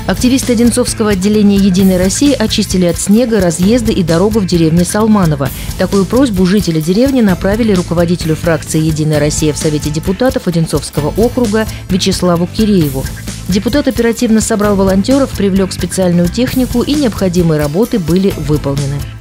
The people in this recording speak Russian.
Активисты Одинцовского отделения «Единой России» очистили от снега разъезды и дорогу в деревне Салманово. Такую просьбу жители деревни направили руководителю фракции «Единая Россия» в Совете депутатов Одинцовского округа Вячеславу Кирееву. Депутат оперативно собрал волонтеров, привлек специальную технику, и необходимые работы были выполнены.